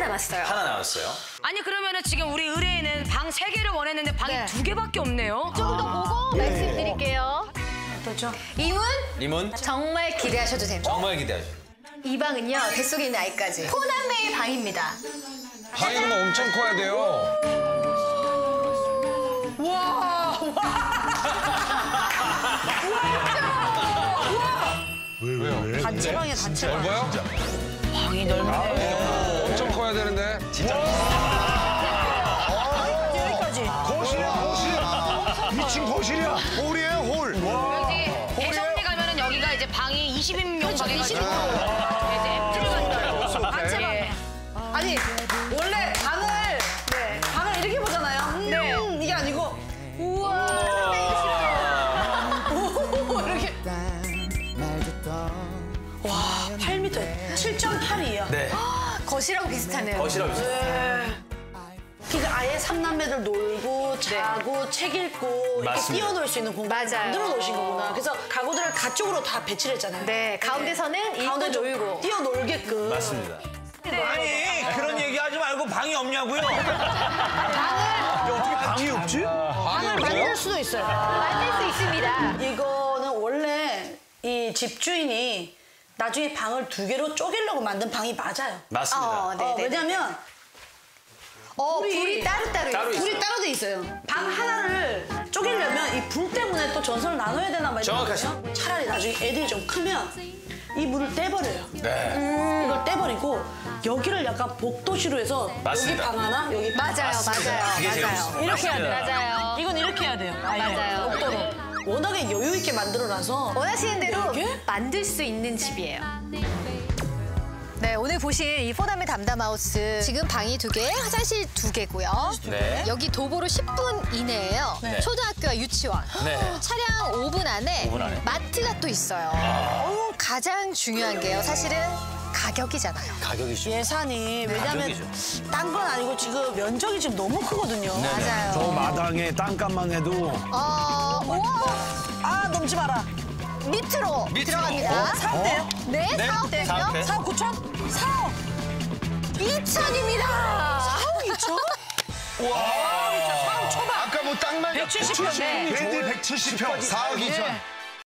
남았어요. 하나 남았어요. 아니 그러면은 지금 우리 의뢰인은 방 3개를 원했는데 방이 네. 2개밖에 없네요. 조금 더 보고 말씀드릴게요. 어떠죠? 이문 정말 기대하셔도 됩니다. 정말 기대하죠. 이 방은요, 뱃속에 있는 아이까지 포남매의 방입니다. 방이 그럼 엄청 커야 돼요. 왜? 단체방이야 단체방. 넓어요? 방이 넓네. 엄청 커야 되는데. 여기까지. 거실이야, 거실. 2층 거실이야. 홀이에요, 홀. 여기 대성리 가면은 여기가 이제 방이 20인용 방이가지고 이제 들어간다. 단체방. 아니 원래 방을 이렇게 보잖아요. 이게 아니고 이렇게. 와 8m 7.8이에요. 네. 거실하고 비슷하네요. 거실하고 있어요. 그러니까 아예 삼남매들 놀고 자고 책 읽고 이렇게 맞습니다. 뛰어놀 수 있는 공간을 맞아요. 만들어 놓으신 거구나. 그래서 가구들을 가쪽으로 다 배치를 했잖아요. 네, 가운데서는 일도 가운데 좀 놀고. 뛰어놀게끔. 맞습니다. 아니 그런 얘기하지 말고 방이 없냐고요? 어떻게 방이 없지? 방을 만들 수도 있어요. 만들 수 있습니다. 이거는 원래 이 집주인이 나중에 방을 2개로 쪼개려고 만든 방이 맞아요. 맞습니다. 네, 네. 왜냐면 불이 따로따로 따로 있어요. 불이 따로 돼 있어요. 방 하나를 쪼개려면 이 불 때문에 또 전선을 나눠야 되나 말이야. 정확하시네. 차라리 나중에 애들이 좀 크면 이 문을 떼버려요. 네. 이걸 떼버리고 여기를 약간 복도시로 해서 맞습니다. 여기 방 하나, 여기 방 맞아요, 맞습니다. 그게 제일 맞아요. 좋습니다. 이렇게 해야 돼요. 맞아요. 이건 이렇게 해야 돼요. 맞아요. 복도로. 워낙에 여유 있게 만들어놔서 원하시는 대로 이게? 만들 수 있는 집이에요. 네, 오늘 보신 이 포남의 담담하우스 지금 방이 2개, 화장실 2개고요. 네. 여기 도보로 10분 이내예요. 네. 초등학교와 유치원. 네. 차량 5분 안에 5분 안에. 마트가 또 있어요. 가장 중요한 게요. 사실은 가격이잖아요. 가격이죠. 예산이 왜냐면 가격이죠. 딴 건 아니고 지금 면적이 지금 너무 크거든요. 맞아요. 저 마당에 땅값만 해도 아 넘지 마라. 밑으로 들어갑니다. 4억대요? 네, 네? 4억대요. 4억대. 4억 9천? 4억. 2천입니다. 4억 2천? 아까 뭐 땅만 170평. 네. 괜히 170평 4억 2천.